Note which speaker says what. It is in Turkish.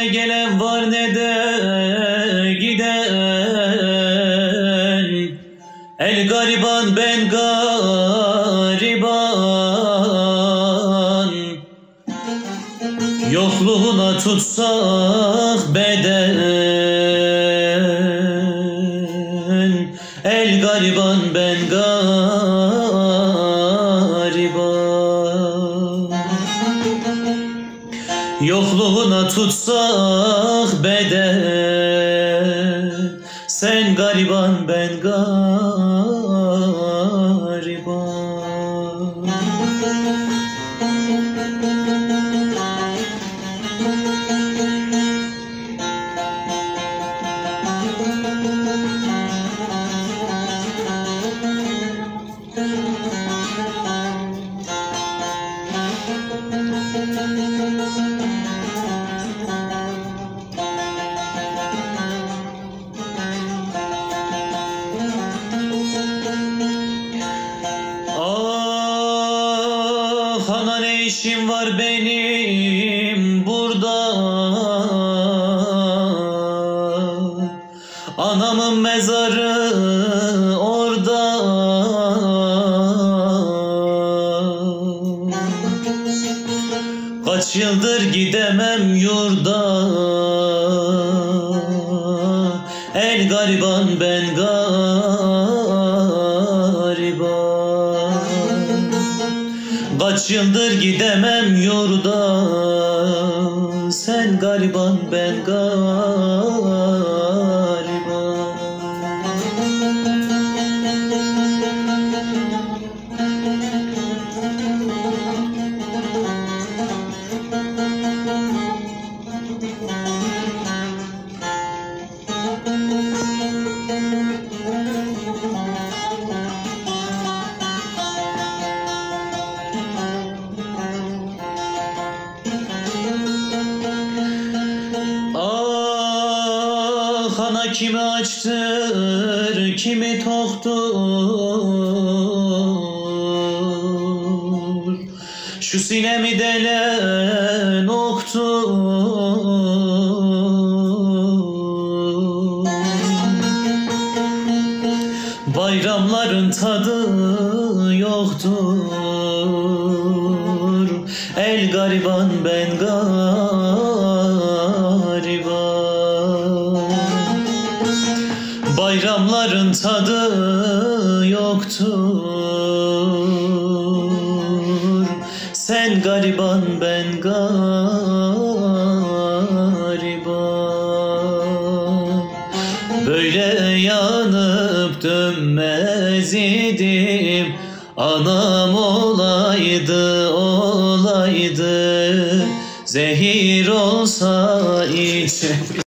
Speaker 1: ne gelen var ne de giden. El gariban ben gariban, yokluğuna tutsak beden. El gariban ben gariban, yokluğuna tutsak beden. Sen gariban ben gariban. Ana ne işim var benim burada, anamın mezarı orada. Kaç yıldır gidemem yurda, el gariban ben gariban. Kaç yıldır gidemem yurda, sen gariban ben gariban. Ana kimi açtır, kimi toktur, şu sinemi delen oktur. Bayramların tadı yoktur, el gariban ben gariban. Bayramların tadı yoktur, sen gariban ben gariban. Böyle yanıp dönmez idim, anam olaydı olaydı, zehir olsa içim.